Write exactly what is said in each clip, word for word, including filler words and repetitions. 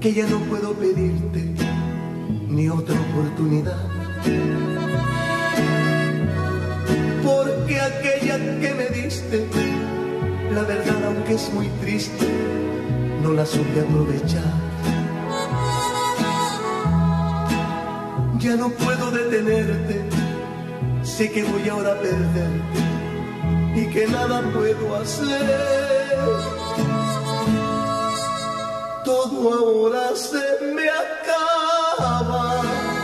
que ya no puedo pedirte ni otra oportunidad, porque aquella que me diste, la verdad aunque es muy triste, no la supe aprovechar. Ya no puedo detenerte, sé que voy ahora a perderte y que nada puedo hacer. Todo ahora se me acaba.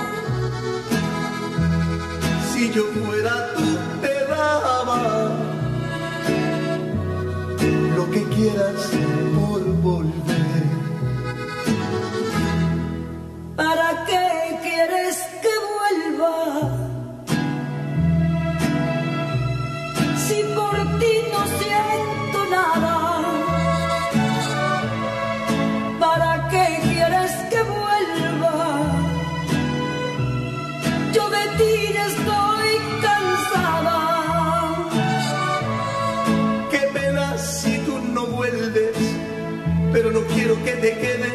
Si yo fuera tú te daba lo que quieras por volver. ¿Para qué quieres que vuelva? Si por ti no siento nada. ¿Para qué quieres que vuelva? Yo de ti ya estoy cansada. Qué pena si tú no vuelves, pero no quiero que te quedes